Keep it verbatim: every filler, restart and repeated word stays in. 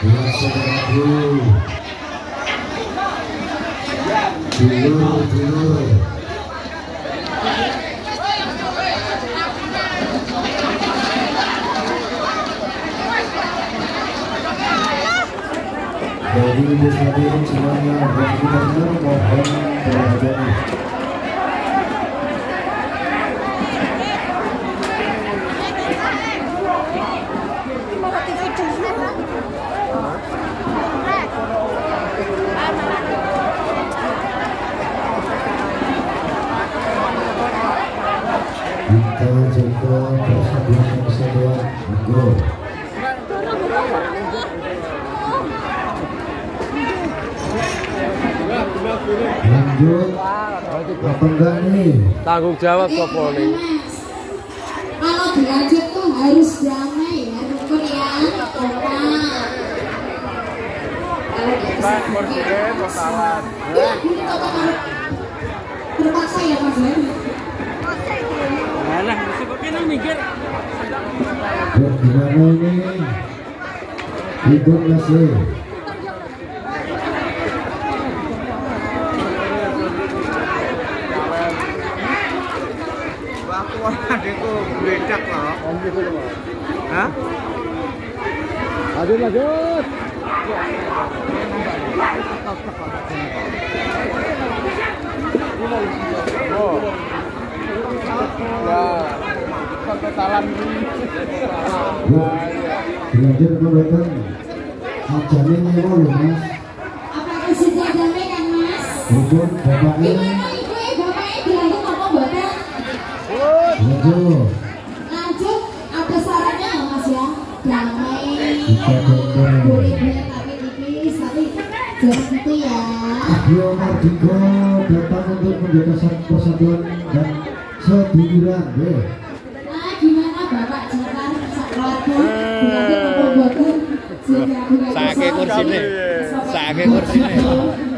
Dulu, dulu. Jadi ibu hadirin semuanya yang kita dengar mohon perhatian. Kita jaga persatuan kesatuan. Go. Lanjut apa enggak nih? Tanggung jawab sopo nih. Kalau belajar tuh harus damai ya, rukun ya. Pak, konsisten, totalan. Terpaksa ya Mas Heri. Alah, mesti kok kene mikir. Gimana ini? Ribut masih. Aku adekku bledak loh. Hah? Lanjut, lanjut. Oh. Ya, totalan ini. Belajar kebetulan. Ajarin nyewa loh Mas. Apakah sudah damai kan Mas? Ribut bapaknya. Gimana ibu ya bapaknya bilang ngomong bapak? Lanjut. Lanjut, ada sarannya nggak Mas ya? Damai. Kita dengar. Boleh boleh tapi tipis tapi jangan gitu ya. Adio Mardiko datang untuk menjaga persatuan dan seduluran. Deh. Nah, gimana Bapak Jakar keluarga belajar ngomong bapak? Sehingga bukan Sake kursine. Sake kursine.